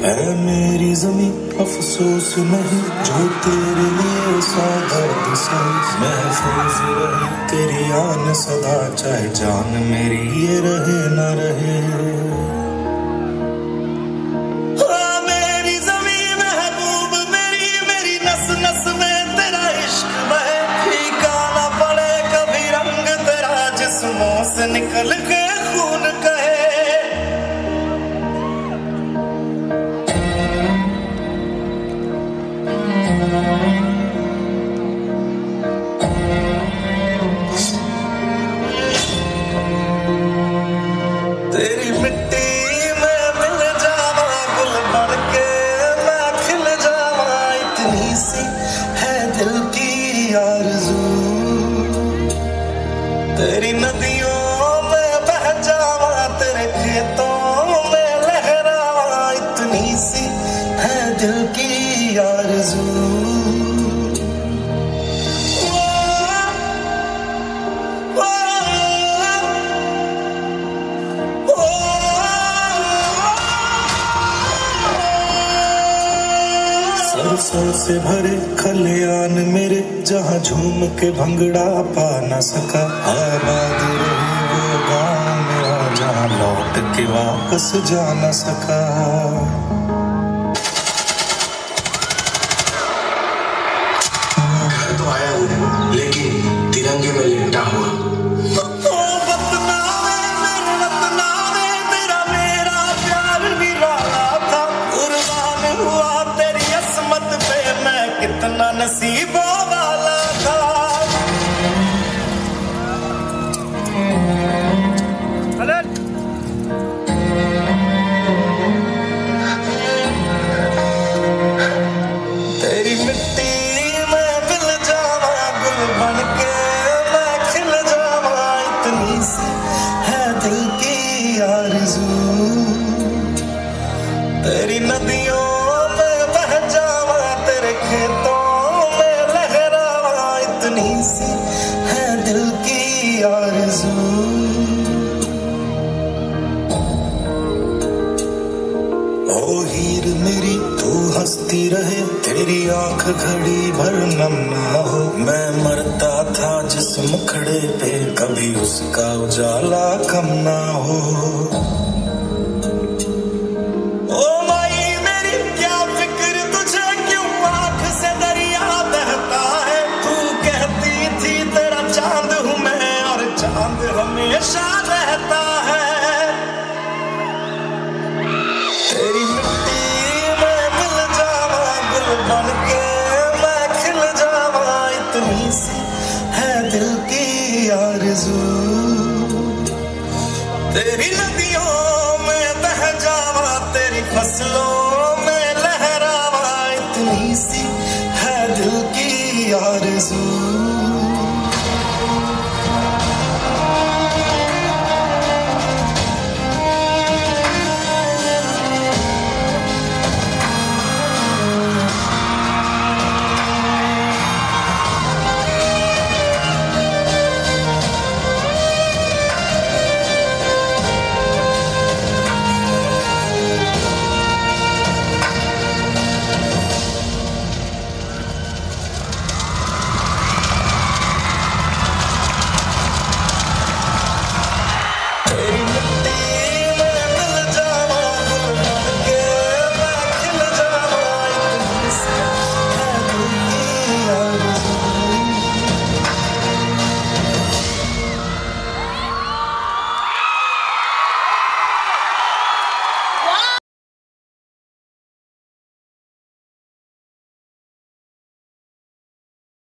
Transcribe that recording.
है मेरी जमीं अफसोस नहीं जो तेरे लिए सौ दर्द सही। महफूज रहे तेरी आन सदा चाहे जान मेरी ये रहे न रहे। मेरी जमीं महबूब मेरी मेरी नस नस में तेरा इश्क बहे। फीका ना पड़े कभी रंग तेरा जिस्मों से निकल के खून कहे। तेरी मिट्टी में मिल जावा गुल बन के मैं खिल जावा। इतनी सी है दिल की आरज़ू। तेरी नदियों में बह जावा तेरे खेतों में लहरावा। इतनी सी है दिल की आरज़ू। सरसों से भरे खलियान मेरे जहाँ झूम के भंगड़ा पा न सका। आबाद रही वो गाँव मेरा जहाँ लौट के वापस जा न सका। घर तो आया हूँ लेकिन तिरंगे में लिपटा हुआ। कितना नसीबों वाला था। तेरी मिट्टी में मिल जावा गुल बन के मैं खिल जावा। इतनी सी है दिल की आरज़ू। तेरी नदियों में बह जावा तेरे खेतों में लहरावा। इतनी सी है दिल की आरज़ू। ओ हीर मेरी तू हंसती रहे तेरी आंख घड़ी भर नम ना हो। मैं मरता था जिस मुखड़े पे कभी उसका उजाला कम ना हो। हमेशा रहता है। तेरी मिट्टी में मिल जावा गुल बन के मैं खिल जावा। इतनी सी है दिल की आरज़ू। तेरी नदियों में बह जावा तेरी फसलों